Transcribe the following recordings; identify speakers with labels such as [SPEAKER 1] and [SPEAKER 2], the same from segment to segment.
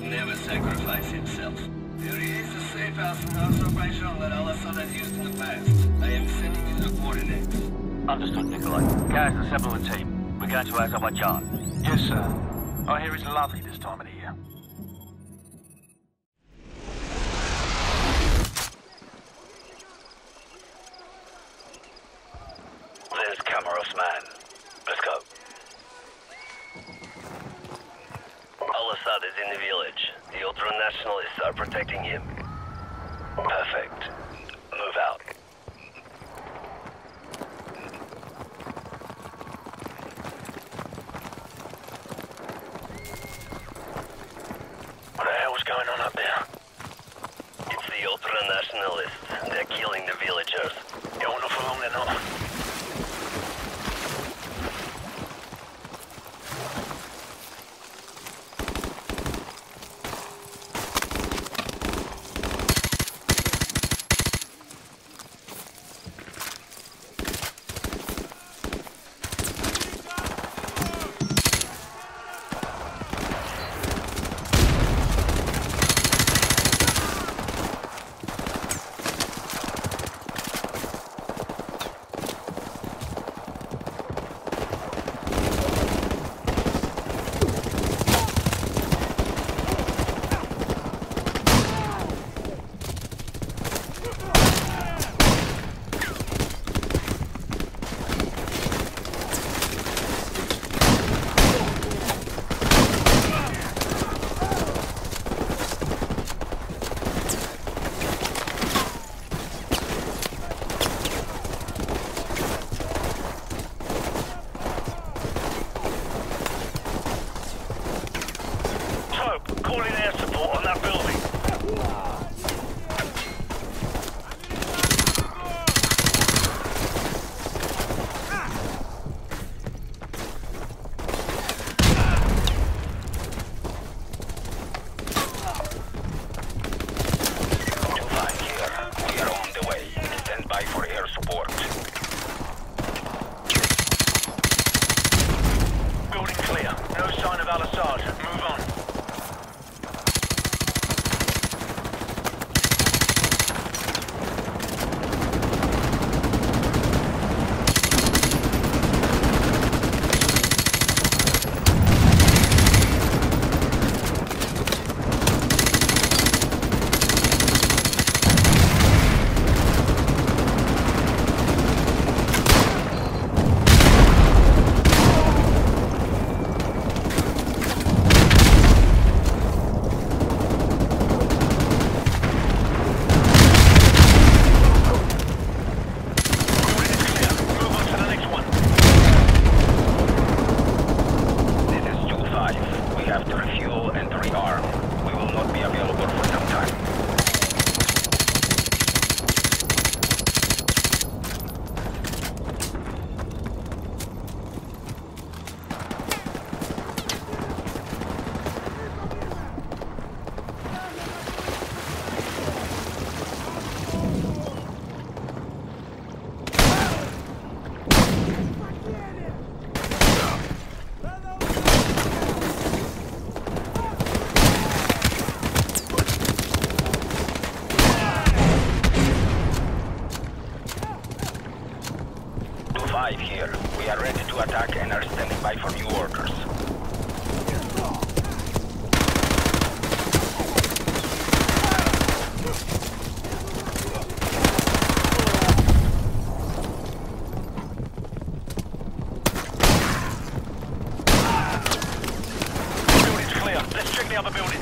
[SPEAKER 1] never sacrifice himself. There is a safe house in Azerbaijan that Al-Assad has used in the past. I am sending you the coordinates.
[SPEAKER 2] Understood, Nikolai. Gaz and several of the team. We're going to Azerbaijan. Yes, sir. I hear it's lovely this time of the year.
[SPEAKER 1] There's Camaros, man. Let's go. Al-Assad is in the village. The ultra-nationalists are protecting him. Perfect. Move out.
[SPEAKER 2] What the hell's going on up there?
[SPEAKER 1] It's the ultra-nationalists. They're killing the villagers.
[SPEAKER 2] Yeah, well, not for long they're not. Calling air support on that building. Building clear. No sign of Al-Assad. Move on.
[SPEAKER 3] Here. We are ready to attack and are standing by for new orders.
[SPEAKER 2] Building's clear. Let's check the other buildings.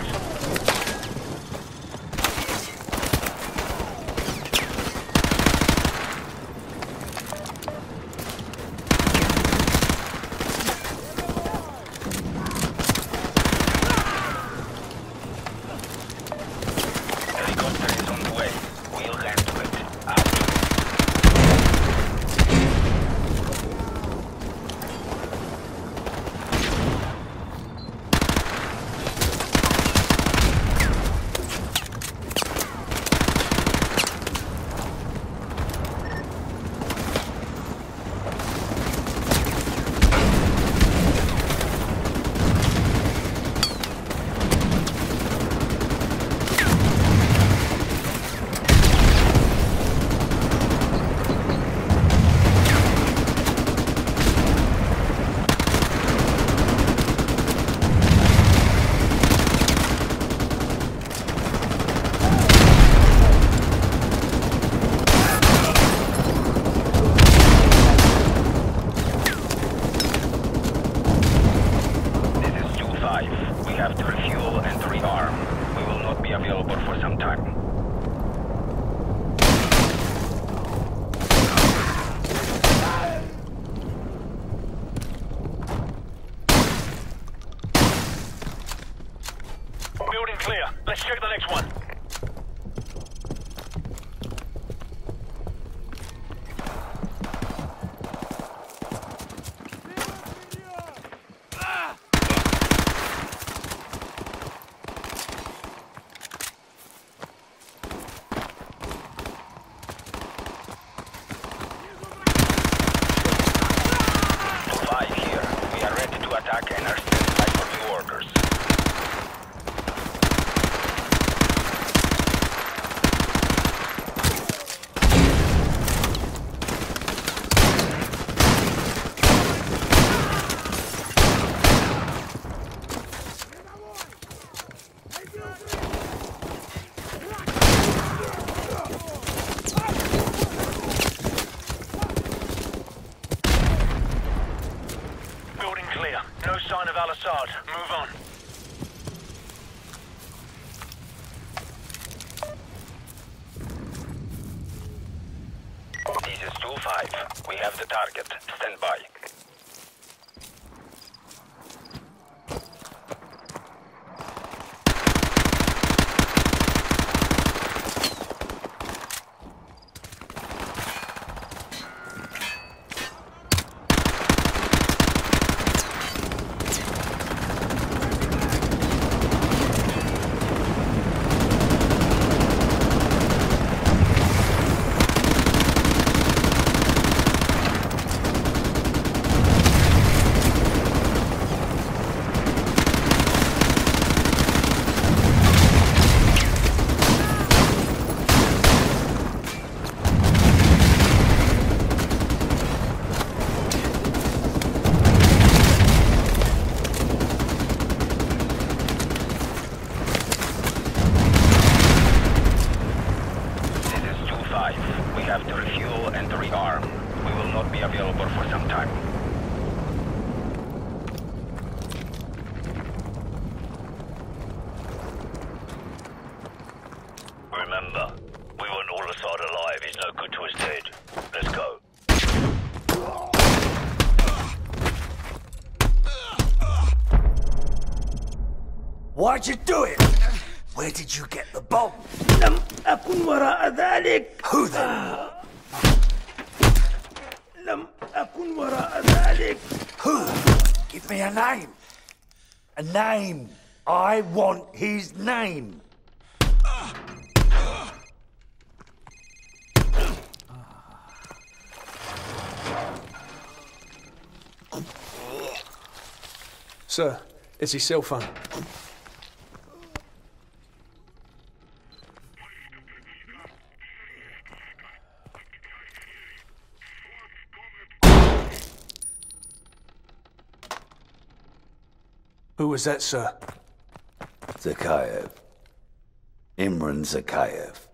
[SPEAKER 2] Al-Assad. Move on.
[SPEAKER 3] This is 2-5. We have the target. Stand by. We have to refuel and rearm. We will not be available for some time.
[SPEAKER 1] Remember, we want Al-Assad alive. He's no good to us dead. Let's go.
[SPEAKER 4] Why'd you do it? Where did you get the bomb?
[SPEAKER 5] لم أكن وراء ذلك.
[SPEAKER 4] Who then?
[SPEAKER 5] لم أكن وراء ذلك.
[SPEAKER 4] Who? Give me a name. A name. I want his name.
[SPEAKER 6] Sir, it's his cell phone. Who was that, sir?
[SPEAKER 4] Zakhaev. Imran Zakhaev.